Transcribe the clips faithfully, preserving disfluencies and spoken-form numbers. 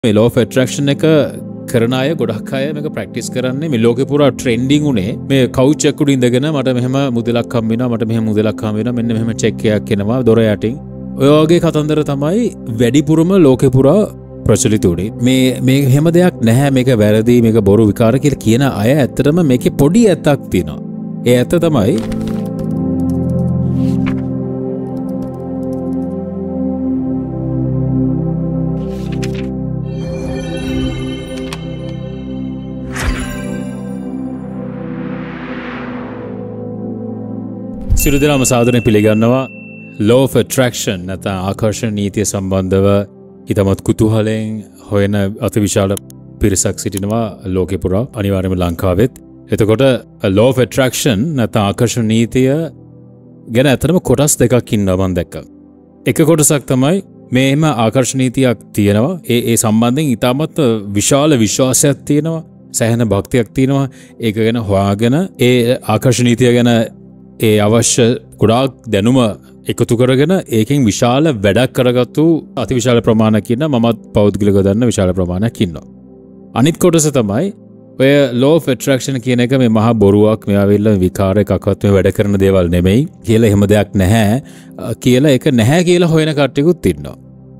මේ law of attraction එක කරන අය ගොඩක් අය මේක ප්‍රැක්ටිස් කරන්නේ මේ ලෝකේ පුරා ට්‍රෙන්ඩින් උනේ මේ කවුච් එකක උඩ ඉඳගෙන මට මෙහෙම මුදලක් හම්බ වෙනවා මට මෙහෙම මුදලක් හම්බ වෙනවා මෙන්න මෙහෙම චෙක් එකක් එනවා දොර යටින් ඔය වගේ කතන්දර තමයි වැඩිපුරම ලෝකේ පුරා ප්‍රචලිත උනේ මේ මේ හැම දෙයක් නැහැ මේක වැරදි මේක බොරු විකාර කියලා කියන අය ඇත්තටම මේකේ පොඩි ඇත්තක් තියෙනවා ඒ ඇත්ත තමයි සියලු දෙනාම සාදරයෙන් පිළිගන්නවා law of attraction නැත්නම් ආකර්ෂණ නීතිය සම්බන්ධව ඊටමත් කුතුහලයෙන් හොයන අතිවිශාල පිරිසක් සිටිනවා ලෝකේ පුරා අනිවාර්යයෙන්ම ලංකාවෙත්. එතකොට law of attraction නැත්නම් ආකර්ෂණ නීතිය ගැන අතරම කොටස් දෙකක් ඉන්නවා මම දැක්කා. එක කොටසක් තමයි මේම ආකර්ෂණ නීතියක් තියෙනවා. ඒ ඒ සම්බන්ධයෙන් ඊටමත් විශාල විශ්වාසයක් තියෙනවා. සෑහෙන භක්තියක් තියෙනවා. ඒක ගැන හොයාගෙන ඒ ආකර්ෂණ නීතිය ගැන ඒ අවශ්‍ය ගොඩාක් දැනුම එකතු කරගෙන ඒකෙන් විශාල වැඩක් කරගත්තු අතිවිශාල ප්‍රමාණයක් ඉන්නවා මමත් පෞද්ගලිකව දන්න විශාල ප්‍රමාණයක් ඉන්නවා අනිත් කොටස තමයි ඔය law of attraction කියන එක මේ මහා බොරුවක් මේ ආවිල්ලා විකාර එකක්වත් මේ වැඩ කරන දේවල් නෙමෙයි කියලා එහෙම දෙයක් නැහැ කියලා ඒක නැහැ කියලා හොයන කට්ටියකුත් ඉන්නවා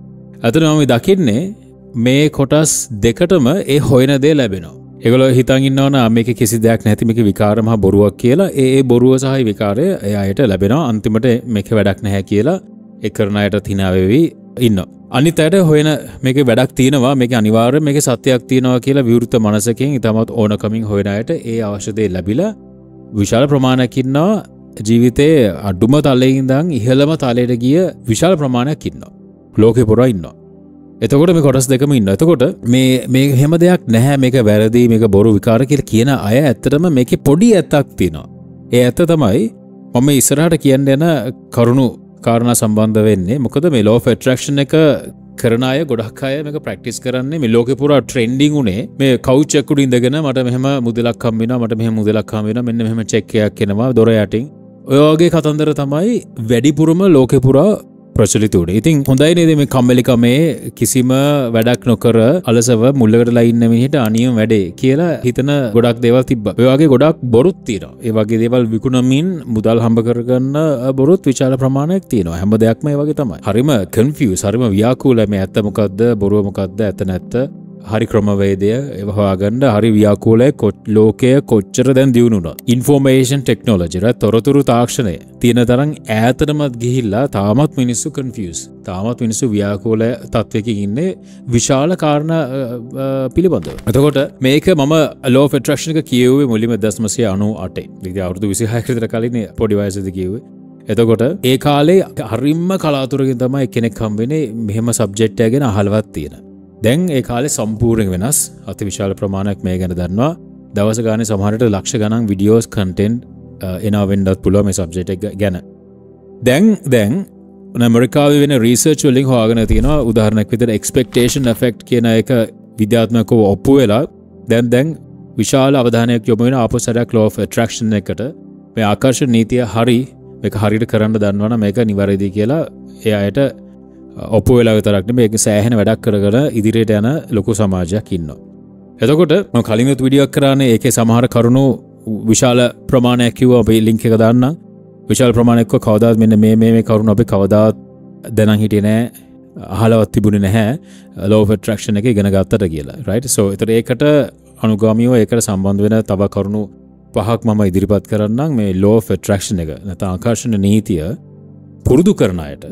අතන මම දකින්නේ මේ කොටස් දෙකටම ඒ හොයන දේ ලැබෙනවා ඒගොල්ලෝ හිතන් ඉන්නවනේ මේක කිසි දෙයක් නැති මේක විකාර මහ බොරුවක් කියලා ඒ ඒ බොරුව සහ විකාරය එයාට ලැබෙනවා අන්තිමට මේක වැඩක් නැහැ කියලා ඒ කරන අයට hina වෙවි ඉන්නවා අනිත් අයට හොයන මේක වැඩක් තියෙනවා මේක අනිවාර්යයෙන් මේක සත්‍යයක් තියෙනවා කියලා විවෘත මනසකින් ඊටමත් ඕනකමින් හොයන අයට ඒ අවශ්‍ය දේ ලැබිලා විශාල ප්‍රමාණයක් ඉන්නවා ජීවිතේ අඩුම තලයේ ඉඳන් ඉහළම තලයට ගිය විශාල ප්‍රමාණයක් ඉන්නවා ලෝකේ පුරා ඉන්නවා එතකොට මේ කොටස් දෙකම ඉන්නවා. එතකොට මේ මේ හැම දෙයක් නැහැ මේක වැරදි මේක බොරු විකාර කියලා කියන අය ඇත්තටම මේකේ පොඩි ඇත්තක් තියෙනවා. ඒ ඇත්ත තමයි මම ඉස්සරහට කියන්න යන කරුණු කාරණා සම්බන්ධ වෙන්නේ. මොකද මේ law of attraction එක කරන අය ගොඩක් අය මේක ප්‍රැක්ටිස් කරන්නේ මේ ලෝකේ පුරා ට්‍රෙන්ඩින් උනේ මේ කවුච් එකක උඩ ඉඳගෙන මට මෙහෙම මුදලක් හම්බ වෙනවා මට මෙහෙම මුදලක් හම්බ වෙනවා මෙන්න මෙහෙම චෙක් එකක් එනවා දොර යටින්. ඔය වගේ කතන්දර තමයි වැඩිපුරම ලෝකේ පුරා ප්‍රචලිත උනේ. ඉතින් හොඳයි නේද මේ කම්මැලිකමේ කිසිම වැඩක් නොකර අලසව මුල්ලකටලා ඉන්න මිනිහට අනියම වැඩේ කියලා හිතන ගොඩක් දේවල් තිබ්බා. ඒ වගේ ගොඩක් බොරුත් තියෙනවා. ඒ වගේ දේවල් විකුණමින් මුදල් හම්බ කරගන්න බොරුත් විශාල ප්‍රමාණයක් තියෙනවා. හැම දෙයක්ම ඒ වගේ තමයි. හරිම කන්ෆියුස්, හරිම ව්‍යාකූල මේ ඇත්ත මොකද්ද, බොරුව මොකද්ද, ඇත්ත නැත්ත. හරි ක්‍රමවේදය ඒව හොයාගන්න හරි ව්‍යාකූලයි ලෝකය කොච්චර දැන් දියුණු වුණා. ඉන්ෆෝමේෂන් ටෙක්නොලොජි රත් තොරතුරු තාක්ෂණය තියෙන තරම් ඈතටමත් ගිහිල්ලා තාමත් මිනිස්සු කන්ෆියුස්. තාමත් මිනිස්සු ව්‍යාකූල තත්වයකින් ඉන්නේ විශාල කාරණා පිළිබඳව. එතකොට මේක මම law of attraction එක කියෙව්වේ මුලින්ම දශමසිය අනූ අටේ. ඉතින් අවුරුදු විසිහයක් විතර කලින් පොඩි වයසේදී කියෙව්වේ. එතකොට ඒ කාලේ හරිම කලාතුරකින් තමයි කෙනෙක් හම්බෙන්නේ මෙහෙම සබ්ජෙක්ට් එකක් ගැන අහලවත් තියෙන. දැන් ඒ කාලේ සම්පූර්ණ වෙනස් අතිවිශාල ප්‍රමාණයක් මේ ගැන දන්නවා දවස ගානේ සමහරට ලක්ෂ ගණන් වීඩියෝස් කන්ටෙන්ට් එනවා වෙන්නත් පුළුවන් මේ සබ්ජෙක්ට් එක ගැන දැන් දැන් ඇමරිකාවේ වෙන රිසර්ච් වලින් හොයාගෙන තියෙනවා උදාහරණයක් විදිහට එක්ස්පෙක්ටේෂන් ඉෆෙක්ට් කියන එක විද්‍යාත්මකව ඔප්පු වෙලා දැන් දැන් විශාල අවධානයක් යොමු වෙන ආපෝසරයක් law of attraction එකට මේ ආකර්ෂණ නීතිය හරි මේක හරියට කරන්න දන්නවනම් මේක නිවැරදි කියලා එයාට ඔප්පු වෙලා විතරක් නෙමෙයි මේක සෑහෙන වැඩක් කරගෙන ඉදිරියට යන ලොකු සමාජයක් ඉන්නවා. එතකොට මම කලින් උත් වීඩියෝ එකක් කරානේ ඒකේ සමහර කරුණු විශාල ප්‍රමාණයක් කිව්වා අපි ලින්ක් එක දාන්නම්. විශාල ප්‍රමාණයක් කවදාවත් මෙන්න මේ මේ මේ කරුණු අපි කවදාවත් දැනන් හිටියේ නැහැ. අහලවත් තිබුණේ නැහැ law of attraction එක ඉගෙන ගත්තට කියලා. right? so ඒතර ඒකට අනුගාමීව ඒකට සම්බන්ධ වෙන තව කරුණු පහක් මම ඉදිරිපත් කරන්නම් මේ law of attraction එක නැත්නම් ආකර්ෂණ නීතිය පුරුදු කරන අයට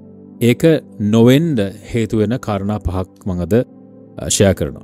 ඒක නොවෙන්න හේතු වෙන කාරණා පහක් මම අද ෂෙයා කරනවා.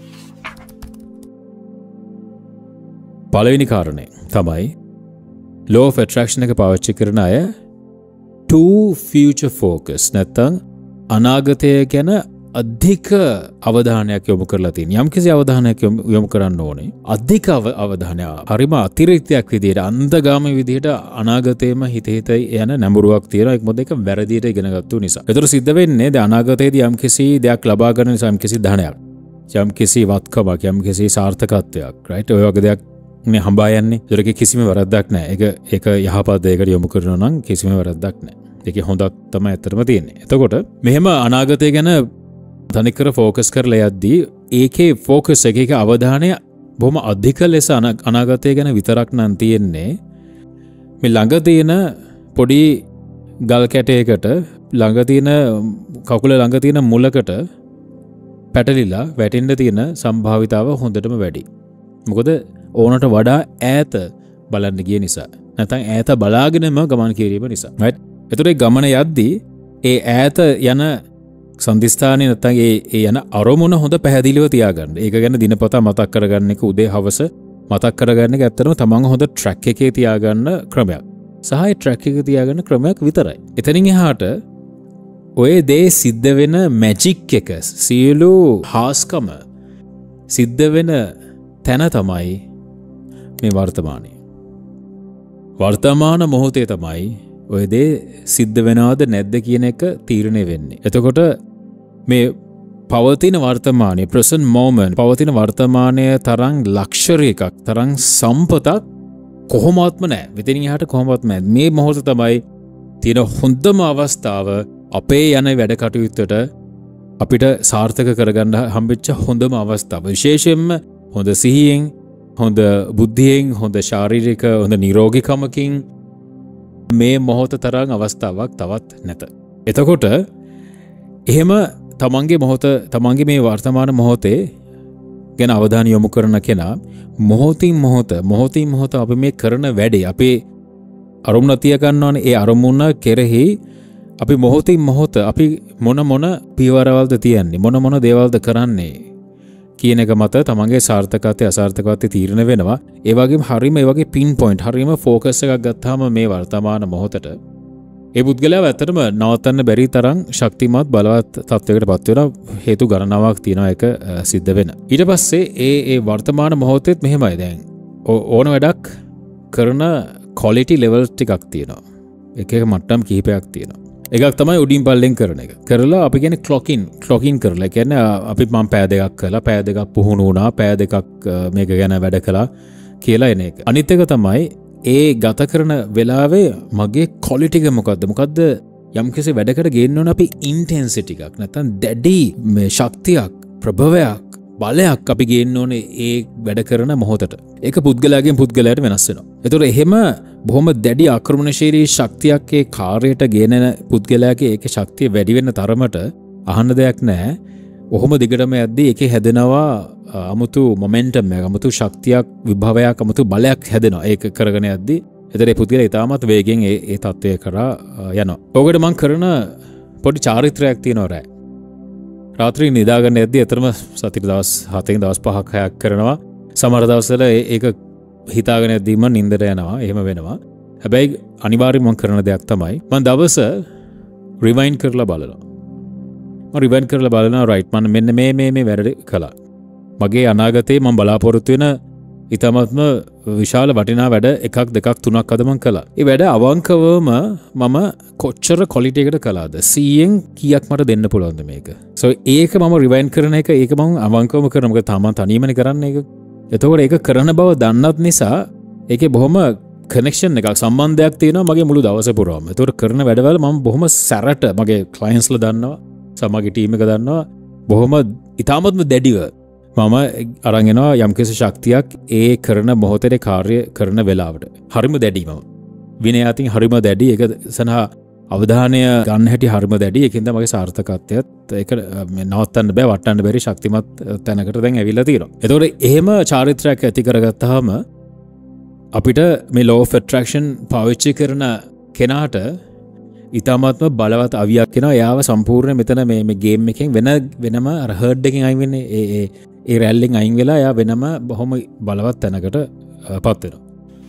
පළවෙනි කාරණේ තමයි law of attraction එක පාවිච්චි කරන අය too future focus නැත්නම් අනාගතය ගැන අධික අවධානයක් යොමු කරලා තියෙන. යම්කිසි අවධානයක් යොමු කරන්න ඕනේ. අධික අවධානය හරිම අතිරික්තයක් විදිහට අන්තගාමී විදිහට අනාගතේම හිත හිත යන නැඹුරුවක් තියෙනවා. ඒක මොකද ඒක වැරදියට ඉගෙන ගත්තු නිසා. ඒතර සිද්ධ වෙන්නේ ද අනාගතයේදී යම්කිසි දෙයක් ලබා ගන්න නිසා යම්කිසි ධනයක්, යම්කිසි වත්කමක්, යම්කිසි සාර්ථකත්වයක්, right? ඔය වගේ දෙයක් මේ හඹා යන්නේ. ඒතර කිසිම වැරද්දක් නැහැ. ඒක ඒක යහපත් දෙයකට යොමු කරනවා නම් කිසිම වැරද්දක් නැහැ. ඒකේ හොඳක් තමයි ඇත්තටම තියෙන්නේ. එතකොට මෙහෙම අනාගතය ගැන තනිකර ෆෝකස් කරලා යද්දී ඒකේ ෆෝකස් එක එක අවධානය බොහොම අධික ලෙස අනාගතය ගැන විතරක් නම් තියෙන්නේ. මේ ළඟ තියෙන පොඩි ගල් කැටයකට ළඟ තියෙන කකුල ළඟ තියෙන මුලකට පැටලිලා වැටෙන්න තියෙන සම්භාවිතාව හොඳටම වැඩි. මොකද ඕනට වඩා ඈත බලන්න ගිය නිසා. නැත්නම් ඈත බලාගෙනම ගමන් කිරීම නිසා. right? ඒතරේ ගමන යද්දී ඒ ඈත යන සන්දිස්ථානයේ නැත්නම් ඒ ඒ යන අරමුණ හොඳ පැහැදිලිව තියාගන්න. ඒක ගැන දිනපතා මතක් කරගන්න එක උදේ හවස මතක් කරගන්න එක ඇත්තටම තමන් හොඳ ට්‍රැක් එකේ තියාගන්න ක්‍රමයක්. සහ ඒ ට්‍රැක් එකේ තියාගන්න ක්‍රමයක් විතරයි. එතනින් එහාට ඔය දේ සිද්ධ වෙන මැජික් එක සියලු හාස්කම සිද්ධ වෙන තැන තමයි මේ වර්තමානයේ. වර්තමාන මොහොතේ තමයි ඔය දේ සිද්ධ වෙනවද නැද්ද කියන එක තීරණය වෙන්නේ. එතකොට මේ පවතින වර්තමානයේ present moment පවතින වර්තමානයේ තරම් ලක්ෂරි එකක් තරම් සම්පතක් කොහොමවත්ම නැහැ. මෙතනින් එහාට කොහොමවත් නැහැ. මේ මොහොත තමයි තියෙන හොඳම අවස්ථාව අපේ යන වැඩ කටයුත්තට අපිට සාර්ථක කරගන්න හම්බෙච්ච හොඳම අවස්ථාව. විශේෂයෙන්ම හොඳ සිහියෙන්, හොඳ බුද්ධියෙන්, හොඳ ශාරීරික, හොඳ නිරෝගීකමකින් මේ මොහොත තරම් අවස්ථාවක් තවත් නැත. එතකොට එහෙම තමන්ගේ මොහොත තමන්ගේ මේ වර්තමාන මොහොතේ ගැන අවධානය යොමු කරන කෙනා මොහොතින් මොහොත මොහොතින් මොහොත අපි මේ කරන වැඩේ අපේ අරමුණ තිය ගන්නවනේ. ඒ අරමුණ කෙරෙහි අපි මොහොතින් මොහොත අපි මොන මොන පියවරවල්ද තියන්නේ, මොන මොන දේවල්ද කරන්නේ කියන එක මත තමන්ගේ සාර්ථකත්වය අසාර්ථකත්වය තීරණය වෙනවා. ඒ වගේම හරීම ඒ වගේ පින් පොයින්ට් හරීම ફોකස් එකක් ගත්තාම මේ වර්තමාන මොහොතට ඒ පුද්ගලයා ඇත්තටම නවත්තන්න බැරි තරම් ශක්තිමත් බලවත් තත්වයකට පත් වෙන හේතු ගණනාවක් තියෙනවා ඒක සිද්ධ වෙන. ඊට පස්සේ ඒ ඒ වර්තමාන මොහොතෙත් මෙහෙමයි දැන් ඕන වැඩක් කරන ක්වොලිටි ලෙවල් ටිකක් තියෙනවා. එක එක මට්ටම් කිහිපයක් තියෙනවා. එකක් තමයි උඩින් පල්ලෙන් කරන එක. කරලා අපි කියන්නේ ක්ලොක් ඉන් ක්ලොක් ඉන් කරලා කියන්නේ අපි මම පෑ දෙකක් කළා, පෑ දෙකක් පුහුණු වුණා, පෑ දෙකක් මේක ගැන වැඩ කළා කියලා එන එක. අනිත් එක තමයි ඒ ගත කරන වෙලාවේ මගේ ක්වොලිටි එක මොකද්ද? මොකද්ද යම්කිසි වැඩකට ගේන්න ඕන අපි ඉන්ටෙන්සිටි එකක් නැත්නම් දැඩි මේ ශක්තියක්, ප්‍රභවයක්, බලයක් අපි ගේන්න ඕනේ ඒ වැඩ කරන මොහොතට. ඒක පුද්ගලයාගෙන් පුද්ගලයාට වෙනස් වෙනවා. ඒතකොට එහෙම බොහොම දැඩි ආක්‍රමණශීලී ශක්තියක් ඒ කාර්යයට ගේන පුද්ගලයාගේ ඒකේ ශක්තිය වැඩි වෙන තරමට අහන්න දෙයක් නැහැ. ඔහොම දිගටම යද්දී ඒකේ හැදෙනවා අමුතු මොමෙන්ටම් එකක්, අමුතු ශක්තියක්, විභවයක්, අමුතු බලයක් හැදෙනවා. ඒක කරගෙන යද්දී එතන ඒ පුද්ගලයා ඉතාමත් වේගෙන් ඒ ඒ තත්ත්වය කරා යනවා. ඕකට මම කරන පොඩි චාරිත්‍රාක් තියෙනවා රෑ. රාත්‍රී නිදාගන්න යද්දී අතරම සතිය දවස් හතෙන් දවස් පහක් හයක් කරනවා. සමහර දවස්වල ඒක හිතාගෙන යද්දීම නින්දට යනවා. එහෙම වෙනවා. හැබැයි අනිවාර්යයෙන් මම කරන දෙයක් තමයි මම දවස රිවයින්ඩ් කරලා බලනවා. මම රිවයින්ඩ් කරලා බලනවා රයිට් මම මෙන්න මේ මේ මේ වැඩ කළා. මගේ අනාගතේ මම බලාපොරොත්තු වෙන ඉතාමත්ම විශාල වටිනා වැඩ එකක් දෙකක් තුනක් අද මම කළා. ඒ වැඩ අවංකවම මම කොච්චර ක්වොලිටි එකකට කළාද? සීයෙන් කීයක් මට දෙන්න පුළුවන්ද මේක? සෝ ඒක මම රිවයින්ඩ් කරන එක ඒක මම අවංකවම කරන මොකද තාම තනියමනේ කරන්නේ ඒක. එතකොට ඒක කරන බව දන්නත් නිසා ඒකේ බොහොම කනෙක්ෂන් එකක් සම්බන්ධයක් තියෙනවා මගේ මුළු දවස පුරාම. එතකොට කරන වැඩවල මම බොහොම සැරට මගේ ක්ලයන්ට්ස්ලා දන්නවා, සමගි ටීම් එක දන්නවා. බොහොම ඉතාමත්ම දැඩිව මම අරගෙනවා යම්කිසි ශක්තියක් ඒ කරන මොහොතේ කාර්ය කරන වෙලාවට. හරිම දැඩි මම. විනය අතින් හරිම දැඩි. ඒක සනහා අවධානය ගන්න හැටි හරිම දැඩි. ඒකින්ද මගේ සාර්ථකත්වයත් ඒක නවත්තන්න බෑ, වටන්න බැරි ශක්තිමත් තැනකට දැන් ඇවිල්ලා තියෙනවා. ඒතකොට එහෙම චාරිත්‍රාක් ඇති කරගත්තාම අපිට මේ law of attraction පාවිච්චි කරන කෙනාට ඉතාමත්ම බලවත් අවියක් එනවා. එයාව සම්පූර්ණ මෙතන මේ මේ ගේම් එකෙන් වෙන වෙනම අර හර්ඩ් එකෙන් අයින් වෙන්නේ ඒ ඒ ඒ රැල්ලෙන් අයින් වෙලා එයා වෙනම බොහොම බලවත් තැනකට පත් වෙනවා.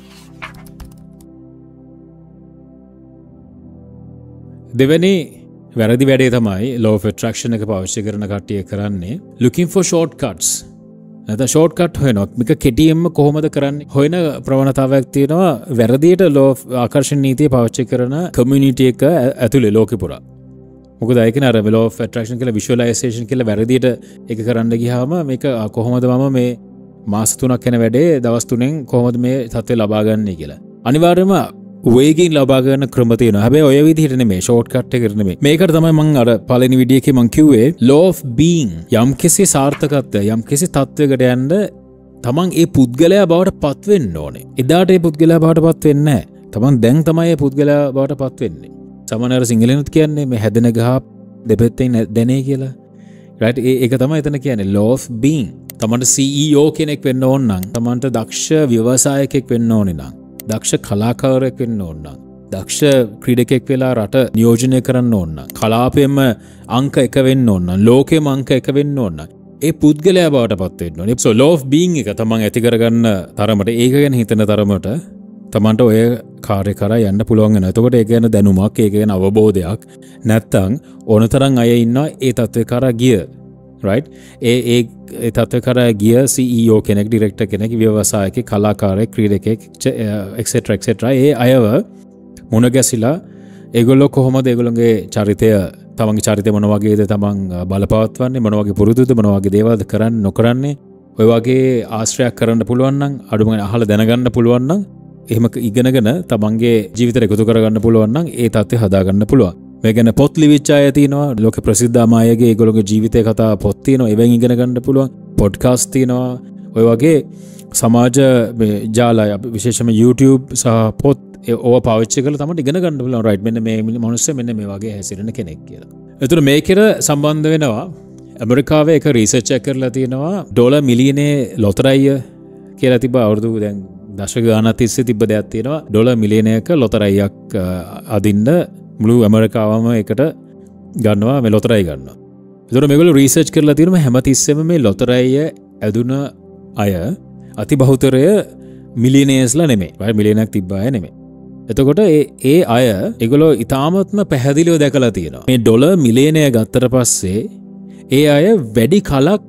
දෙවෙනි වැරදි වැඩේ තමයි law of attraction එක පාවිච්චි කරන කට්ටිය කරන්නේ looking for shortcuts. නැත්නම් shortcut හොයනවා. මේක කෙටියෙන්ම කොහොමද කරන්නේ? හොයන ප්‍රවණතාවයක් තියෙනවා වැරදියට law of ආකර්ෂණ නීතිය පාවිච්චි කරන community එක ඇතුලේ ලෝකෙ පුරා. මොකද ඒකනේ අර law of attraction කියලා visualization කියලා වැරදියට ඒක කරන්න ගියාම මේක කොහොමද මම මේ මාස තුනක් යන වැඩේ දවස් තුනෙන් කොහොමද මේ තත්ත්වය ලබා ගන්නේ කියලා. අනිවාර්යයෙන්ම වේගින් ලබා ගන්න ක්‍රම තියෙනවා. හැබැයි ඔය විදිහට නෙමෙයි ෂෝට්කට් එකකට නෙමෙයි. මේකට තමයි මම අර පළවෙනි වීඩියෝ එකේ මම කිව්වේ law of being යම්කිසි සාර්ථකත්වය යම්කිසි තත්වයකට යන්න තමන් ඒ පුද්ගලයා බවට පත් වෙන්න ඕනේ. එදාට ඒ පුද්ගලයා බවට පත් වෙන්නේ නැහැ. තමන් දැන් තමයි ඒ පුද්ගලයා බවට පත් වෙන්නේ. සමහර සිංහලෙනුත් කියන්නේ මේ හැදෙන ගහ දෙපැත්තෙන් දැනේ කියලා. right ඒක තමයි එතන කියන්නේ law of being. තමන්ට C E O කෙනෙක් වෙන්න ඕන නම්, තමන්ට දක්ෂ ව්‍යවසායකයෙක් වෙන්න ඕනේ නම්, දක්ෂ කලාකාරයෙක් වෙන්න ඕන නම්, දක්ෂ ක්‍රීඩකයෙක් වෙලා රට නියෝජනය කරන්න ඕන නම්, කලාපයෙන්ම අංක එක වෙන්න ඕන නම්, ලෝකෙම අංක එක වෙන්න ඕන නම්, ඒ පුද්ගලයා බවට පත් වෙන්න ඕනේ. so law of being එක තමන් ඇති කරගන්න තරමට, ඒක ගැන හිතන තරමට තමන්ට ඔය කාර්ය කරා යන්න පුළුවන් වෙනවා. එතකොට ඒක ගැන දැනුමක්, ඒක ගැන අවබෝධයක් නැත්තම් ඕනතරම් අය ඉන්නවා ඒ තත්ත්වේ කරා ගිය right ඒ ඒ ඒ තත්ත්වේ කරා ගිය C E O කෙනෙක්, ඩිරෙක්ටර් කෙනෙක්, ව්‍යවසායකයෙක්, කලාකාරයෙක්, ක්‍රීඩකයෙක් etc etc ඒ අයව මුණ ගැසිලා ඒගොල්ලෝ කොහොමද ඒගොල්ලෝගේ චරිතය, තමන්ගේ චරිතය මොන වගේද තමන් බලපවත්වන්නේ, මොන වගේ පුරුදුද, මොන වගේ දේවල්ද කරන්නේ නොකරන්නේ, ඔය වගේ ආශ්‍රයයක් කරන්න පුළුවන් නම්, අඩුම ගානේ අහලා දැනගන්න පුළුවන් නම්, එහෙම ඉගෙනගෙන තමන්ගේ ජීවිතයට එකතු කරගන්න පුළුවන් නම් ඒ තත්ත්වය හදාගන්න පුළුවන්. මේ ගැන පොත් ලිවිච්ච අය තියෙනවා, ලෝක ප්‍රසිද්ධම අයගේ ඒගොල්ලෝගේ ජීවිතේ කතා පොත් තියෙනවා, ඒවෙන් ඉගෙන ගන්න පුළුවන්. පොඩ්කාස්ට් තියෙනවා, ඔය වගේ සමාජ ජාලය විශේෂයෙන්ම YouTube සහ පොත් ඕව පාවිච්චි කරලා තමයි ඉගෙන ගන්න පුළුවන්. right මෙන්න මේ මිනිස්සු මෙන්න මේ වගේ හැසිරෙන කෙනෙක් කියලා. ඒතර මේකේට සම්බන්ධ වෙනවා ඇමරිකාවේ එක රිසර්ච් එකක් කරලා තියෙනවා ඩොලර් මිලියනේ ලොතරැයි කියලා තිබ්බ අවුරුදු දැන් දශක ගානක් තිස්සේ තිබ්බ දෙයක් තියෙනවා. ඩොලර් මිලියනයක ලොතරැයියක් අදින්න මුළු ඇමරිකාවම එකට ගන්නවා, මේ ලොතරැයි ගන්නවා. ඒතර මේගොල්ලෝ රිසර්ච් කරලා තියෙනවා හැමතිස්සෙම මේ ලොතරැයිය ඇදුන අය අති බහුතරය මිලියනර්ස්ලා නෙමෙයි. right මිලියනයක් තිබ්බ අය නෙමෙයි. එතකොට ඒ ඒ අය ඒගොල්ලෝ ඊටාමත්ම පැහැදිලිව දැකලා තියෙනවා. මේ ඩොලර් මිලියනය ගත්තට පස්සේ ඒ අය වැඩි කලක්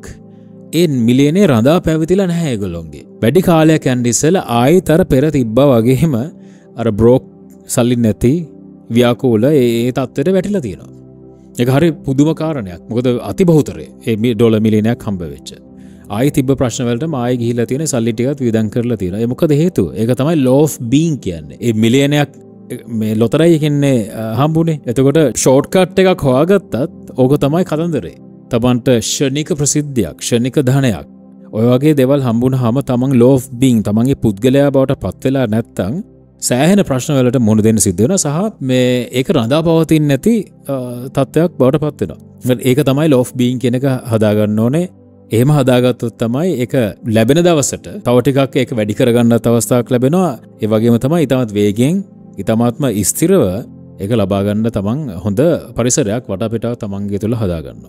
ඒ මිලියනේ රඳා පැවතිලා නැහැ ඒගොල්ලොන්ගේ. වැඩි කාලයක් යන ඉස්සෙල්ලා ආයෙත් අර පෙර තිබ්බා වගේම අර බ්‍රෝක් සල්ලි නැති ව්‍යාකූල ඒ තත්ත්වයට වැටිලා තියෙනවා. ඒක හරි පුදුම කාරණයක්. මොකද අති බහුතරේ ඒ ඩොලර් මිලියනයක් හම්බ වෙච්ච. ආයෙ තිබ්බ ප්‍රශ්න වලට ආයෙ ගිහිල්ලා තියෙන සල්ලි ටිකත් වියදම් කරලා තියෙනවා. ඒ මොකද හේතුව? ඒක තමයි law of being කියන්නේ. ඒ මිලියනයක් මේ ලොතරැයි කියන්නේ හම්බුනේ. එතකොට ෂෝට්කට් එකක් හොයාගත්තත් ඕක තමයි කතන්දරේ. තමන්ට ෂණික ප්‍රසිද්ධියක්, ෂණික ධනයක්, ඔය වගේ දේවල් හම්බුනහම තමන් law of being, තමන්ගේ පුද්ගලයා බවට පත් වෙලා නැත්තම් සෑහෙන ප්‍රශ්න වලට මුහුණ දෙන්න සිද්ධ වෙනවා, සහ මේ ඒක රඳා පවතින්නේ නැති තත්ත්වයක් බවට පත් වෙනවා. ඒක තමයි law of being කියන එක හදාගන්න ඕනේ. එහෙම හදාගත්තොත් තමයි ඒක ලැබෙන දවසට තව ටිකක් ඒක වැඩි කරගන්නත් අවස්ථාවක් ලැබෙනවා. ඒ වගේම තමයි ඊටමත් වේගෙන්, ඊටමත්ම ස්ථිරව ඒක ලබා ගන්න තමන් හොඳ පරිසරයක් වටපිටාව තමන්ගේ තුළ හදාගන්නවා.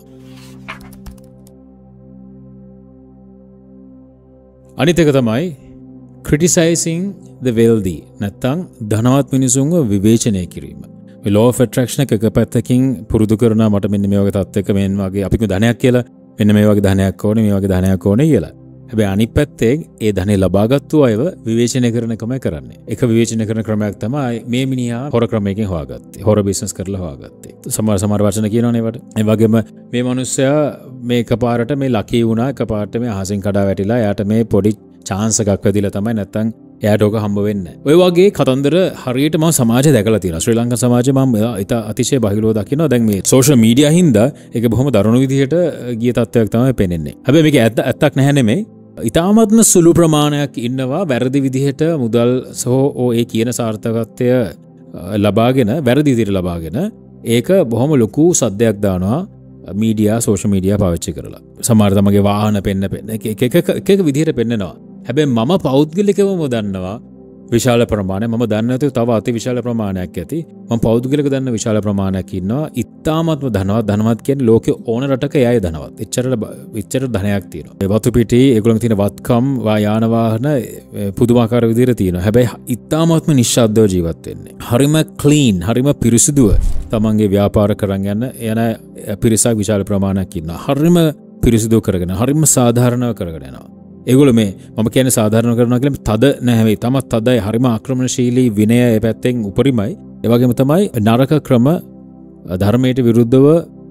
අනිත් එක තමයි criticizing the wealthy, නැත්තම් ධනවත් මිනිසුන්ව විවේචනය කිරීම. මේ law of attraction එක එක පැත්තකින් පුරුදු කරනවා මට මෙන්න මේ වගේ තත්ත්වයක මෙන්න වගේ අපි කිව්ව ධනයක් කියලා, මෙන්න මේ වගේ ධනයක් ඕනේ, මේ වගේ ධනයක් ඕනේ කියලා. හැබැයි අනිත් පැත්තේ ඒ ධනෙ ලබාගත්තු අයව විවේචනය කරන එකමයි කරන්නේ. එක විවේචනය කරන ක්‍රමයක් තමයි මේ මිනිහා හොර ක්‍රමයකින් හොයාගත්තේ. හොර බිස්නස් කරලා හොයාගත්තේ. සමහර සමහර වචන කියනවනේ ඒවට. ඒ වගේම මේ මිනිස්සයා මේ එකපාරට මේ ලකී වුණා, එකපාරට මේ අහසින් කඩා වැටිලා එයාට මේ පොඩි chance එකක් වැදිලා තමයි, නැත්තම් එයාට ඕක හම්බ වෙන්නේ නැහැ. ඔය වගේ කතන්දර හරියට මම සමාජය දැකලා තියෙනවා. ශ්‍රී ලංකා සමාජය මම ඉත අතිශය බහිලව දකිනවා. දැන් මේ social media හින්දා ඒක බොහොම දරුණු විදිහට ගිය තත්ත්වයක් තමයි පේන්නේ. හැබැයි මේක ඇත්ත ඇත්තක් නැහැ නෙමෙයි. ඉතාමත්ම සුළු ප්‍රමාණයක් ඉන්නවා වැරදි විදිහට මුදල් සෝ ඒ කියන සාර්ථකත්වය ලබාගෙන, වැරදි විදිහට ලබාගෙන ඒක බොහොම ලොකු සද්දයක් දානවා මීඩියා, සෝෂල් මීඩියා පාවිච්චි කරලා. සමහර තමගේ වාහන පෙන්න පෙන්න එක එක එක එක විදිහට පෙන්නනවා. හැබැයි මම පෞද්ගලිකවම දන්නවා විශාල ප්‍රමාණයක්, මම දන්නේ නැතුව තව අති විශාල ප්‍රමාණයක් ඇති. මම පෞද්ගලිකව දන්න විශාල ප්‍රමාණයක් ඉන්නවා. ඉතාමත්ම ධනවත්, ධනවත් කියන්නේ ලෝකේ ඕන රටක එයයි ධනවත්. එච්චරට එච්චර ධනයක් තියෙනවා. ඒ වතු පිටි ඒගොල්ලන් තියෙන වත්කම්, යාන වාහන පුදුමාකාර විදිහට තියෙනවා. හැබැයි ඉතාමත්ම නිශ්ශබ්දව ජීවත් වෙන්නේ. හරිම ක්ලීන්, හරිම පිරිසිදුව තමන්ගේ ව්‍යාපාර කරන් යන යන පිරිසක් විශාල ප්‍රමාණයක් ඉන්නවා. හරිම පිරිසිදු කරගෙන, හරිම සාධාරණව කරගෙන යනවා. ඒගොල්ලෝ මේ මම කියන්නේ සාධාරණ කරනවා කියලා තද නැහැ. තමත් තදයි, හරිම ආක්‍රමණශීලී, විනය ඒ පැත්තෙන් උපරිමයි. ඒ වගේම තමයි නරක ක්‍රම, ධර්මයට විරුද්ධව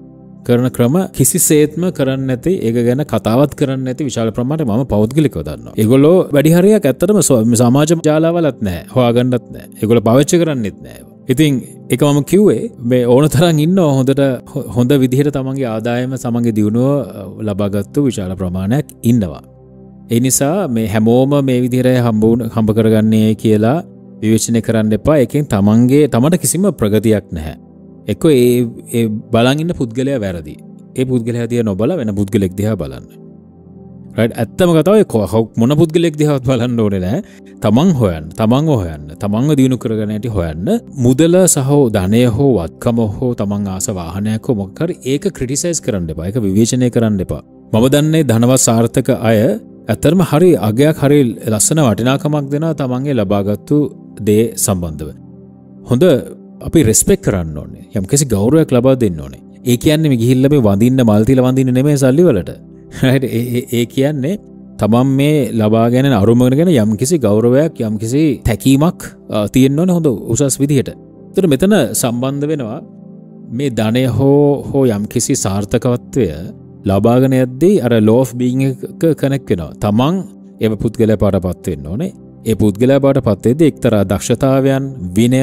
කරන ක්‍රම කිසිසේත්ම කරන්නේ නැති ඒක ගැන කතාවත් කරන්නේ නැති විශාල ප්‍රමාණයට මම පෞද්ගලිකව දන්නවා. ඒගොල්ලෝ වැඩි හරියක් ඇත්තටම සමාජ ජාලවලත් නැහැ. හොයාගන්නත් නැහැ. ඒගොල්ලෝ පාවිච්චි කරන්නේත් නැහැ. ඉතින් ඒක මම කිව්වේ මේ ඕන තරම් ඉන්නවා හොඳට හොඳ විදිහට තමන්ගේ ආදායම තමන්ගේ දියුණුව ලබාගත්තු විශාල ප්‍රමාණයක් ඉන්නවා. ඒ නිසා මේ හැමෝම මේ විදිහට හම්බ හම්බ කරගන්නේ කියලා විවේචනය කරන්න එපා. ඒකෙන් තමන්ගේ තමන්ට කිසිම ප්‍රගතියක් නැහැ. එක්කෝ ඒ ඒ බලන් ඉන්න පුද්ගලයා වැරදි. ඒ පුද්ගලයා දිහා නොබල වෙන පුද්ගලෙක් දිහා බලන්න. රයිට් ඇත්තම කතාව ඒ මොන පුද්ගලෙක් දිහාවත් බලන්න ඕනේ නැහැ. තමන් හොයන්න, තමන්ව හොයන්න, තමන්ව දිනු කරගෙන යටි හොයන්න. මුදල සහ ධනය හෝ වත්කම හෝ තමන් ආස වාහනයක් හෝ මොකක් හරි ඒක ක්‍රිටිසයිස් කරන්න එපා. ඒක විවේචනය කරන්න එපා. මම දන්නේ ධනවත් සාර්ථක අය ඇත්තටම හරි අගයක් හරි ලස්සන වටිනාකමක් දෙනවා තමන්ගේ ලබාගත්තු දේ සම්බන්ධව. හොඳ අපි රෙස්පෙක්ට් කරන්න ඕනේ. යම්කිසි ගෞරවයක් ලබා දෙන්න ඕනේ. ඒ කියන්නේ මේ ගිහිල්ලා මේ වඳින්න මල් තියලා වඳින්න නෙමෙයි සල්ලි වලට. right ඒ ඒ කියන්නේ තමන් මේ ලබාගෙන අරුමගෙන යම්කිසි ගෞරවයක් යම්කිසි තැකීමක් තියෙන්න ඕනේ හොඳ උසස් විදිහට. ඒතර මෙතන සම්බන්ධ වෙනවා මේ ධනය හෝ හෝ යම්කිසි සාර්ථකත්වය ලබාගෙන යද්දී අර law of being එක කනෙක්ට් වෙනවා. තමන් ඒ පුද්ගලයා පාටපත් වෙන්න ඕනේ. ඒ පුද්ගලයා පාටපත් වෙද්දී එක්තරා දක්ෂතාවයන්, විනය,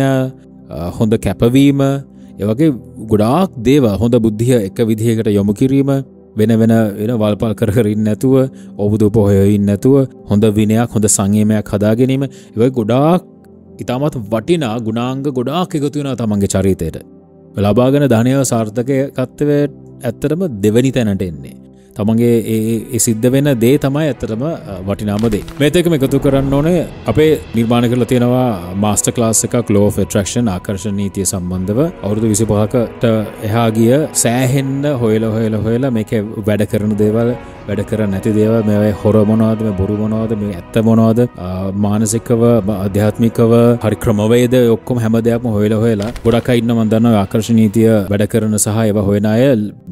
හොඳ කැපවීම, ඒ වගේ ගොඩාක් දේවල් හොඳ බුද්ධිය එක විදිහකට යොමු කිරීම, වෙන වෙන වෙන වල්පල් කර කර ඉන්නේ නැතුව, ඔබදුප හොයින් නැතුව, හොඳ විනයක්, හොඳ සංයමයක් හදා ගැනීම, ඒ වගේ ගොඩාක් ඊටමත් වටිනා ගුණාංග ගොඩාක් එකතු වෙනවා තමන්ගේ චරිතයට. ලබාගෙන ධනය සාර්ථකත්වයේ ඇත්තටම දෙවෙනි තැනට එන්නේ. තමන්ගේ ඒ සිද්ධ වෙන දේ තමයි ඇත්තටම වටිනාම දේ. මේත් එක්කම එකතු කරන්න ඕනේ අපේ නිර්මාණය කරලා තියෙනවා මාස්ටර් ක්ලාස් එකක් law of attraction ආකර්ෂණ නීතිය සම්බන්ධව. අවුරුදු විසිපහකට එහා ගිය සෑහෙන්න හොයලා හොයලා හොයලා මේකේ වැඩ කරන දේවල්, වැඩ කරන්නේ නැති දේවල්, මේ හොර මොනවද, මේ බොරු මොනවද, මේ ඇත්ත මොනවද, මානසිකව, ආධ්‍යාත්මිකව හරි ක්‍රමවේද ඔක්කොම හැම දෙයක්ම හොයලා හොයලා ගොඩක් අය ඉන්න මම දන්නවා ආකර්ෂණ නීතිය වැඩ කරන සහ ඒවා හොයන අය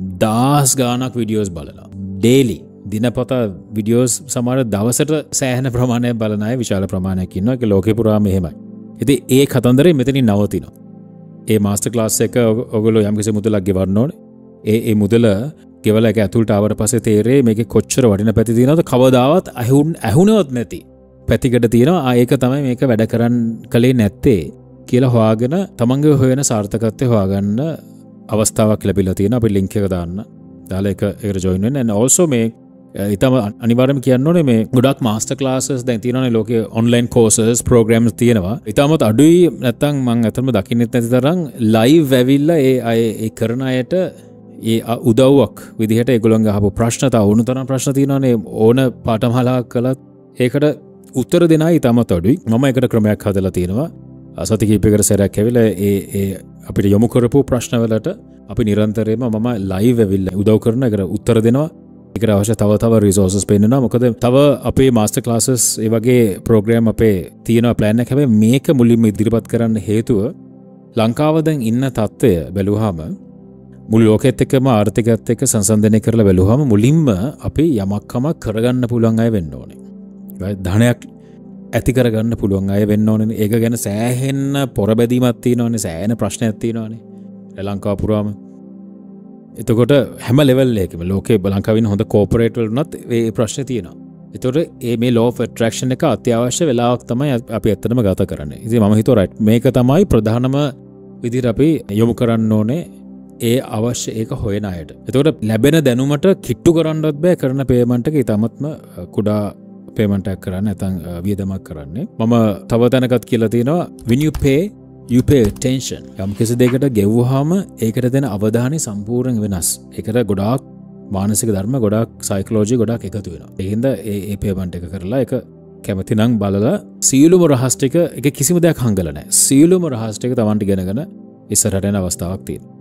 දහස් ගාණක් වීඩියෝස් බලනවා. ඩේලි දිනපතා විඩියෝස් සමහර දවසට සෑහෙන ප්‍රමාණයක් බලන අය විශාල ප්‍රමාණයක් ඉන්නවා. ඒක ලෝකේ පුරාම එහෙමයි. ඉතින් ඒ කතන්දරේ මෙතනින් නවතිනවා. ඒ මාස්ටර් ක්ලාස් එක ඔයගොල්ලෝ යම්කිසි මුදලක් ගෙවන්න ඕනේ. ඒ ඒ මුදල ගෙවලා ඒක ඇතුළට ආවට පස්සේ තේරෙයි මේකේ කොච්චර වටින පැති තියෙනවද කවදාවත් ඇහුන් ඇහුනවත් නැති පැතිකඩ තියෙනවා. ආ ඒක තමයි මේක වැඩ කරන්න කලේ නැත්තේ කියලා හොයාගෙන තමන්ගේ හොයන සාර්ථකත්වය හොයාගන්න අවස්ථාවක් ලැබිලා තියෙනවා. අපි ලින්ක් එක දාන්න. දාලා එක එකට ජොයින් වෙන්න. and also මේ ඊටම අනිවාර්යයෙන්ම කියන්න ඕනේ මේ ගොඩක් මාස්ටර් ක්ලාසස් දැන් තියෙනවානේ ලෝකේ ඔන්ලයින් කෝසස් ප්‍රෝග්‍රෑම්ස් තියෙනවා. ඊටමත් අඩුයි නැත්තම් මම අතනම දකින්නෙත් නැති තරම් ලයිව් ඇවිල්ලා ඒ අය ඒ කරන අයට ඒ උදව්වක් විදිහට ඒගොල්ලන්ගේ අහපු ප්‍රශ්න තා වුණු තරම් ප්‍රශ්න තියෙනවානේ ඕන පාඨමාලාවක් කළත් ඒකට උත්තර දෙන අය ඊටමත් අඩුයි. මම ඒකට ක්‍රමයක් හදලා තියෙනවා. සති කිහිපයකට සැරයක් ඇවිල්ලා ඒ ඒ අපිට යොමු කරපු ප්‍රශ්නවලට අපි නිරන්තරයෙන්ම මම ලයිව් ඇවිල්ලා උදව් කරන එකට උත්තර දෙනවා. ඒකට අවශ්‍ය තව තව රිසෝසස් පෙන්නනවා. මොකද තව අපේ මාස්ටර් ක්ලාසස් ඒ වගේ ප්‍රෝග්‍රෑම් අපේ තියෙනවා ප්ලෑන් එක. හැබැයි මේක මුලින්ම ඉදිරිපත් කරන්න හේතුව ලංකාව දැන් ඉන්න තත්ත්වය බැලුවාම මුළු ලෝකෙත් එක්කම ආර්ථිකයත් එක්ක සංසන්දනය කරලා බැලුවාම මුලින්ම අපි යමක් කමක් කරගන්න පුළුවන් අය වෙන්න ඕනේ. ධනයක් ඇති කරගන්න පුළුවන් අය වෙන්න ඕනේ. ඒක ගැන සෑහෙන්න පොරබැදීමක් තියෙනවානේ, සෑහෙන ප්‍රශ්නයක් තියෙනවානේ ලංකාව පුරාම. එතකොට හැම ලෙවල් එකකම ලෝකේ ලංකාවේ හොඳ කෝපරේට් වල උනත් මේ ප්‍රශ්නේ තියෙනවා. එතකොට මේ මේ law of attraction එක අත්‍යවශ්‍ය වෙලාවක් තමයි අපි ඇත්තටම ගත කරන්නේ. ඉතින් මම හිතුවා රයිට් මේක තමයි ප්‍රධානම විදිහට අපි යොමු කරන්න ඕනේ ඒ අවශ්‍ය ඒක හොයන අයට. එතකොට ලැබෙන දැනුමට කිට්ටු කරන්නවත් බෑ. කරන පේමන්ට් එක ඊටමත්ම කුඩා පේමන්ට් එකක් කරන්න නැත්නම් වියදමක් කරන්නේ. මම තව තැනකත් කියලා තියෙනවා when you pay you pay attention. යම් කිසි දෙයකට ගෙවුවාම ඒකට දෙන අවධානය සම්පූර්ණයෙන් වෙනස්. ඒකට ගොඩාක් මානසික ධර්ම, ගොඩාක් සයිකොලොජි ගොඩාක් එකතු වෙනවා. ඒ හින්දා ඒ ඒ පේමන්ට් එක කරලා ඒක කැමති නම් බලලා සියලුම රහස් ටික එක කිසිම දෙයක් හංගලා නැහැ. සියලුම රහස් ටික Tamanට ඉගෙනගෙන ඉස්සරහට යන අවස්ථාවක් තියෙනවා.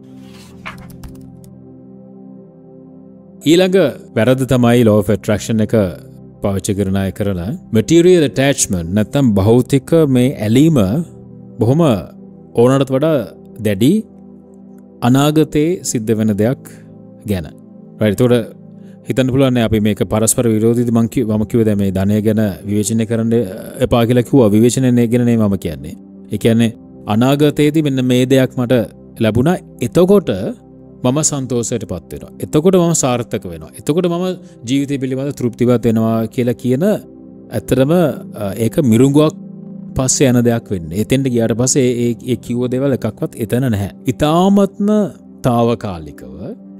ඊළඟ වැරද්ද තමයි law of attraction එක පාවිච්චි කරන අය කරලා material attachment නැත්නම් භෞතික මේ ඇලීම බොහොම ඕනකට වඩා දැඩි අනාගතේ සිද්ධ වෙන දෙයක් ගැන. right ඒතකොට හිතන්න පුළුවන් නේ අපි මේක පරස්පර විරෝධීද මම කිව්ව මම කිව්ව දැන් මේ ධනය ගැන විවේචනය කරන්න එපා කියලා කිව්වා. විවේචනය ගැන නේ මම කියන්නේ. ඒ කියන්නේ අනාගතයේදී මෙන්න මේ දෙයක් මට ලැබුණා. එතකොට මම සන්තෝෂයට පත් වෙනවා. එතකොට මම සාර්ථක වෙනවා. එතකොට මම ජීවිතය පිළිබඳ තෘප්තිමත් වෙනවා කියලා කියන ඇත්තටම ඒක මිරුඟුවක් පස්සේ යන දෙයක් වෙන්නේ. එතෙන්ට ගියාට පස්සේ ඒ ඒ කිව්ව දේවල් එකක්වත් එතන නැහැ. ඊ타මත්ම తాවකාලිකව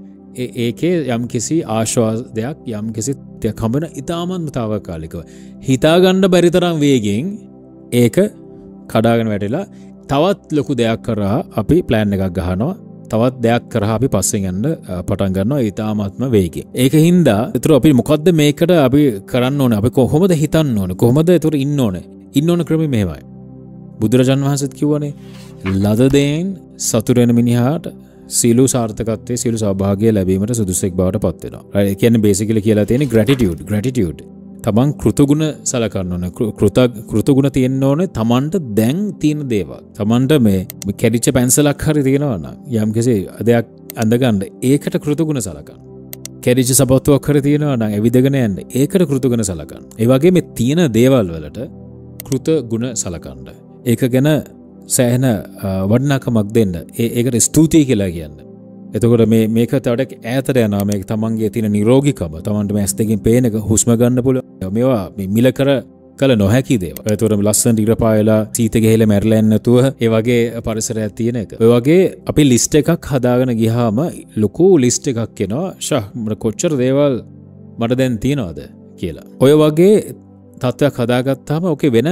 ඒකේ යම් කිසි ආශාවයක් යම් කිසි දෙයක් හම්බෙන ඊ타මත්ම తాවකාලිකව හිතා ගන්න බැරි තරම් වේගෙන් ඒක කඩාගෙන වැටෙලා තවත් ලොකු දෙයක් කරා අපි ප්ලෑන් එකක් ගහනවා. තවත් දෙයක් කරා අපි පස්සෙන් යන්න පටන් ගන්නවා ඊ타මත්ම වේගෙන්. ඒක හින්දා ඒතර අපි මොකද්ද මේකට අපි කරන්න ඕනේ? අපි කොහොමද හිතන්න ඕනේ? කොහොමද ඒතර ඉන්න ඕනේ? ඉන්න ඕන ක්‍රමය මෙහෙමයි. බුදුරජාණන් වහන්සේත් කිව්වනේ ලද දෙයින් සතුට වෙන මිනිහාට සීල සාර්ථකත්වයේ සීල සෞභාග්‍ය ලැබීමට සුදුසුෙක් බවට පත් වෙනවා. ඒ කියන්නේ බේසිකලි කියලා තියෙන්නේ gratitude gratitude. තමන් කෘතගුණ සලකන්න ඕනේ. කෘත කෘතගුණ තියෙන්න ඕනේ තමන්ට දැන් තියෙන දේවල්. තමන්ට මේ කැඩිච්ච පැන්සලක් හරි තියෙනවා නම් යම් කිසි දෙයක් අඳගන්න ඒකට කෘතගුණ සලකන්න. කැඩිච්ච සපත්තුවක් හරි තියෙනවා නම් ඇවිදගෙන යන්න ඒකට කෘතගුණ සලකන්න. ඒ වගේ මේ තියෙන දේවල් වලට කෘතගුණ සලකන්න. ඒක ගැන සෑහෙන වටිනාකමක් දෙන්න. ඒකට ස්තුතියි කියලා කියන්න. එතකොට මේ මේක තවඩක් ඈතට යනවා. මේක තමන්ගේ තියෙන නිරෝගීකම, තමන්ට මේ ඇස් දෙකෙන් පේන එක, හුස්ම ගන්න පුළුවන්. මේවා මේ මිල කර කළ නොහැකි දේවල්. ඒතකොට ලස්සන ඉර පායලා සීත ගෙහෙලා මැරලා යන්න නැතුව ඒ වගේ පරිසරයක් තියෙන එක. ඔය වගේ අපි ලිස්ට් එකක් හදාගෙන ගියාම ලොකු ලිස්ට් එකක් එනවා. ෂා කොච්චර දේවල් මට දැන් තියනවද කියලා. ඔය වගේ තත්ත්වයක් හදාගත්තාම ඕකේ වෙන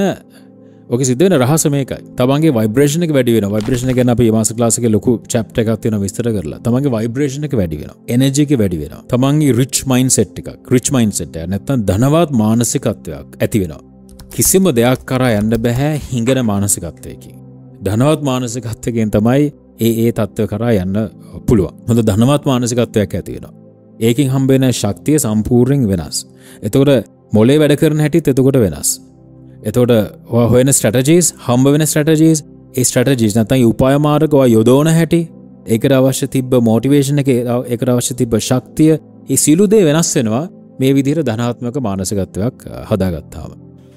ඕක සිද්ධ වෙන රහස මේකයි. තමන්ගේ ভাইබ්‍රේෂන් එක වැඩි වෙනවා. ভাইබ්‍රේෂන් එක ගැන අපි මාස්ටර් ක්ලාස් එකේ ලොකු chapter එකක් තියෙනවා විස්තර කරලා. තමන්ගේ ভাইබ්‍රේෂන් එක වැඩි වෙනවා. එනර්ජි එක වැඩි වෙනවා. තමන්ගේ rich mindset එකක්, rich mindset එක නැත්නම් ධනවත් මානසිකත්වයක් ඇති වෙනවා. කිසිම දෙයක් කරා යන්න බෑ හිඟන මානසිකත්වයකින්. ධනවත් මානසිකත්වයෙන් තමයි ඒ ඒ තත්ත්ව කරා යන්න පුළුවන්. හොඳ ධනවත් මානසිකත්වයක් ඇති වෙනවා. ඒකෙන් හම්බ වෙන ශක්තිය සම්පූර්ණයෙන් වෙනස්. එතකොට මොලේ වැඩ කරන හැටිත් එතකොට වෙනස්. එතකොට හොයන ස්ට්‍රැටජීස්, හම්බ වෙන ස්ට්‍රැටජීස්, ඒ ස්ට්‍රැටජීස් නැත්නම් උපාය මාර්ග ඔය යොදවන හැටි, ඒකට අවශ්‍ය තිබ්බ මොටිවේෂන් එක, ඒකට අවශ්‍ය තිබ්බ ශක්තිය, ඒ සියලු දේ වෙනස් වෙනවා මේ විදිහට ධනාත්මක මානසිකත්වයක් හදාගත්තාම.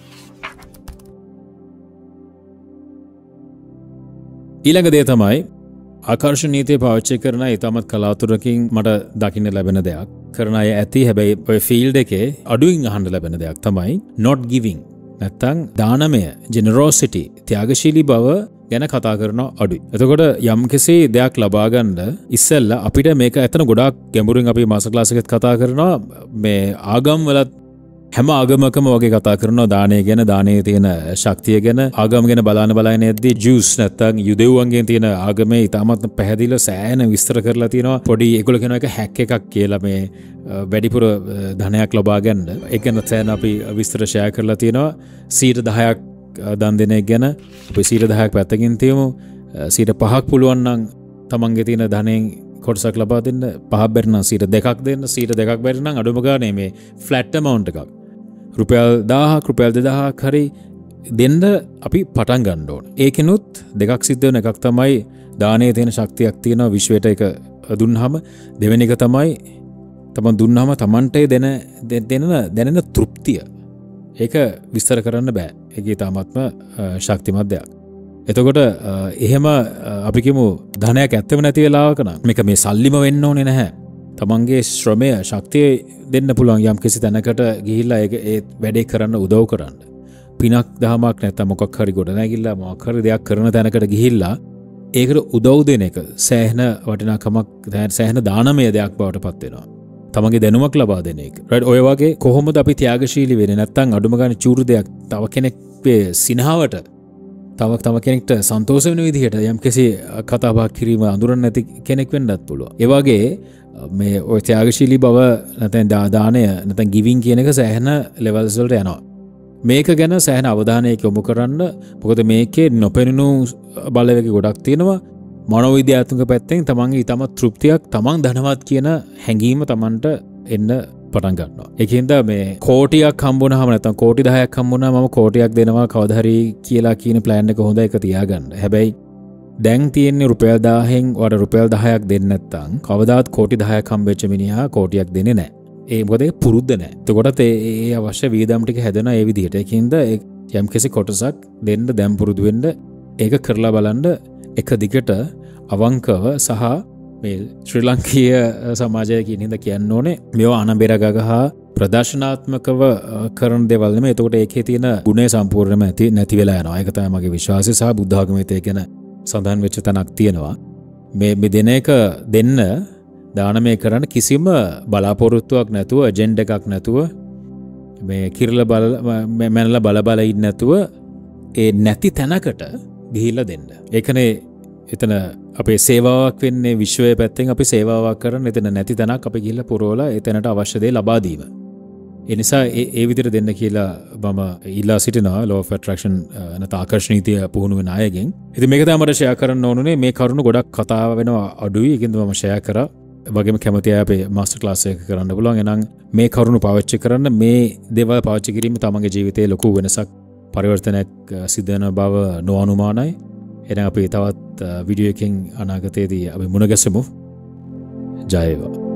ඊළඟ දේ තමයි ආකර්ෂණ නීතිය පාවිච්චි කරන ඊටමත් කලාතුරකින් මට දකින්න ලැබෙන දෙයක්. කරන අය ඇති. හැබැයි ඔය ෆීල්ඩ් එකේ අඩුවෙන් අහන්න ලැබෙන දෙයක් තමයි not giving. නැත්තං දානමය, ජෙනරෝසිටි, ත්‍යාගශීලී බව ගැන කතා කරන අඩුයි. එතකොට යම් කිසි දෙයක් ලබාගන්න ඉස්සෙල්ලා අපිට මේක ඇත්තන ගොඩාක් ගැඹුරින් අපි මාස්ටර් ක්ලාස් එකත් කතා කරනවා. මේ ආගම් වලත් හැම ආගමකම වගේ කතා කරනවා දානය ගැන, දානයේ තියෙන ශක්තිය ගැන, ආගම ගැන බලන බලන යද්දී ජූස් නැත්තම් යුදෙව්වන්ගෙන් තියෙන ආගමේ ඉතාමත් පැහැදිලිව සෑහෙන විස්තර කරලා තියෙනවා. පොඩි ඒගොල්ලෝ කියන එක හැක් එකක් කියලා මේ වැඩිපුර ධනයක් ලබා ගන්න. ඒක ගැන සෑහෙන අපි විස්තර ෂෙයා කරලා තියෙනවා. සීට දහයක් දන් දෙන එක ගැන අපි සීට දහයක් පැත්තකින් තියමු. සීට පහක් පුළුවන් නම් තමන්ගේ තියෙන ධනෙන් කොටසක් ලබා දෙන්න. පහක් බැරි නම් සීට දෙකක් දෙන්න. සීට දෙකක් බැරි නම් අඩුම ගානේ මේ ෆ්ලැට් amount එකක් රුපියල් දහයක් රුපියල් දෙදහයක් හරි දෙන්න අපි පටන් ගන්න ඕන. ඒකෙනුත් දෙකක් සිද්ධ වෙන එකක් තමයි දානයේ තියෙන ශක්තියක් තියෙනවා විශ්වයට එක දුන්නාම. දෙවෙනි එක තමයි තමන් දුන්නාම තමන්ට දෙන දෙන දැනෙන තෘප්තිය. ඒක විස්තර කරන්න බෑ. ඒක ඊටාත්ම ශක්තිමත් දෙයක්. එතකොට එහෙම අපි කියමු ධනයක් ඇත්තම නැති වෙලාවක නම් මේක මේ සල්ලිම වෙන්න ඕනේ නැහැ. තමන්ගේ ශ්‍රමය ශක්තිය දෙන්න පුළුවන් යම් කිසි තැනකට ගිහිල්ලා ඒක ඒ වැඩේ කරන්න උදව් කරන්න. පිනක් දහමක් නැත්නම් මොකක් හරි ගොඩ නැගිලා මොකක් හරි දෙයක් කරන තැනකට ගිහිල්ලා ඒකට උදව් දෙන එක සෑහෙන වටිනාකමක්, සෑහෙන දානමය දෙයක් බවට පත් වෙනවා. තමන්ගේ දැනුමක් ලබා දෙන එක. රයිට්. ඔය වගේ කොහොමද අපි ත්‍යාගශීලී වෙන්නේ? නැත්නම් අඩුම ගානේ චූරු දෙයක් තව කෙනෙක්ගේ සිනහවට තව තව කෙනෙක්ට සන්තෝෂ වෙන විදිහට යම් කිසි කතා බහ කිරීම අඳුරන්නේ නැති කෙනෙක් වෙන්නත් පුළුවන්. ඒ වගේ මේ ඔය ත්‍යාගශීලී බව නැත්නම් දානය නැත්නම් ගිවිං කියන එක සෑහෙන ලෙවල්ස් වලට යනවා. මේක ගැන සෑහෙන අවධානයක් යොමු කරන්න. මොකද මේකේ නොපෙනුණු බලවේග ගොඩක් තියෙනවා. මනෝවිද්‍යාත්මක පැත්තෙන් තමන්ගේ ඊටම තෘප්තියක්, තමන් ධනවත් කියන හැඟීම තමන්ට එන්න පටන් ගන්නවා. ඒකින්ද මේ කෝටියක් හම්බුනහම නැත්නම් කෝටි දහයක් හම්බුනහම මම කෝටියක් දෙනවා කවදා හරි කියලා කියන ප්ලෑන් එක හොඳ එක තියාගන්න. හැබැයි දැන් තියෙන්නේ රුපියල් දහයෙන් වඩා රුපියල් දහයක් දෙන්න නැත්නම් කවදාත් කෝටි දහයක් හම්බෙච්ච මිනිහා කෝටියක් දෙන්නේ නැහැ. ඒ මොකද ඒ පුරුද්ද නැහැ. එතකොටත් ඒ ඒ අවශ්‍ය වීදම් ටික හැදෙන ඒ විදිහට. ඒකින්ද යම් කිසි කොටසක් දෙන්න දැන් පුරුදු වෙන්න, ඒක කරලා බලන්න. එක දිගට අවංකව සහ මේ ශ්‍රී ලංකීය සමාජය කියන හින්දා කියන්න ඕනේ මේවා අනබෙර ගගහා ප්‍රදර්ශනාත්මකව කරන දේවල් නෙමෙයි. එතකොට ඒකේ තියෙන ගුණය සම්පූර්ණයෙන්ම ඇති නැති වෙලා යනවා. ඒක තමයි මගේ විශ්වාසය සහ බුද්ධ ආගමේ ඒක ගැන සඳහන් වෙච්ච තැනක් තියෙනවා. මේ මේ දෙන එක දෙන්න දානමය කරන්න කිසිම බලාපොරොත්තුවක් නැතුව ඇජෙන්ඩා එකක් නැතුව මේ කිරල බල මැනලා බල බල ඉන්න නැතුව ඒ නැති තැනකට ගිහිල්ලා දෙන්න. ඒකනේ එතන අපේ සේවාවක් වෙන්නේ විශ්වයේ පැත්තෙන් අපි සේවාවක් කරන එතන නැති තැනක් අපි ගිහිල්ලා පුරවලා එතනට අවශ්‍ය දේ ලබා දීම. ඒ නිසා ඒ ඒ විදිහට දෙන්න කියලා මම ඉල්ලා සිටිනවා law of attraction නැත්නම් ආකර්ෂණ නීතිය පුහුණු වෙන අයගෙන්. ඉතින් මේක තමයි මට ෂෙයා කරන්න ඕනුනේ. මේ කරුණු ගොඩක් කතා වෙනවා අඩුයි. ඒකින්ද මම ෂෙයා කරා. වගේම කැමති අය අපේ මාස්ටර් ක්ලාස් එක කරන්න පුළුවන්. එහෙනම් මේ කරුණු පාවිච්චි කරන්න මේ දේවල් පාවිච්චි කිරීම තමන්ගේ ජීවිතයේ ලොකු වෙනසක් පරිවර්තනයක් සිදු වෙන බව නොඅනුමානයි. එහෙනම් අපි තවත් වීඩියෝ එකකින් අනාගතයේදී අපි මුණ ගැසෙමු. ජය වේවා.